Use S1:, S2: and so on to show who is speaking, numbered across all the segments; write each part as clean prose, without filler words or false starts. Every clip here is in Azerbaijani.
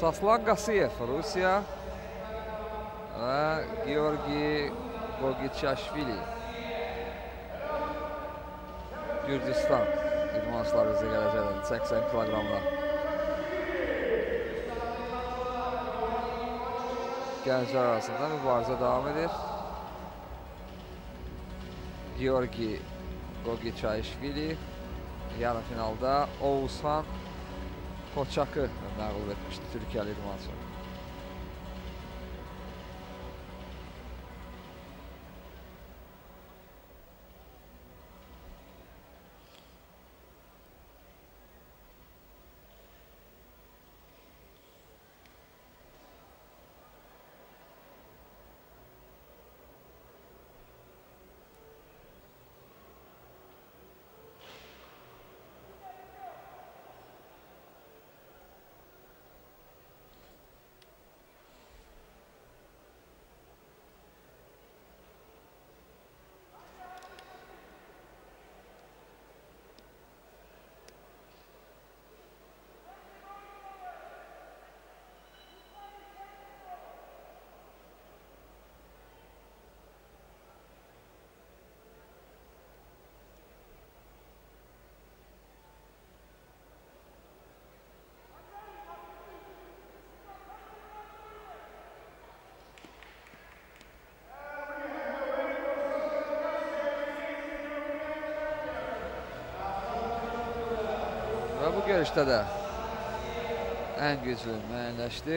S1: Saslan Qasiyev, Rusiya və Georgi Qogiçaşvili, Gürcistan idmançıları bizə gələcəkdir 80 kiloqramda. Gənclər arasında mübarizə davam edir. Georgi Qogiçaşvili yarı finalda Oğuzhan Koçakı məğlub etmişdi Türkiyəli idmançı. Və bu görüşdə də ən güclü müəyyənləşdi.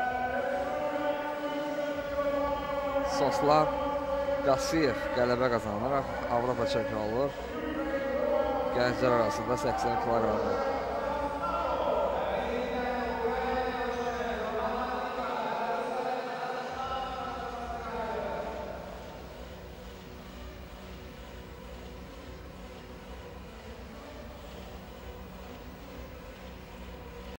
S1: Saslan Qasiyev qələbə qazanaraq Avropa çempionu olur. Gənclər arasında 80 kiloqramda.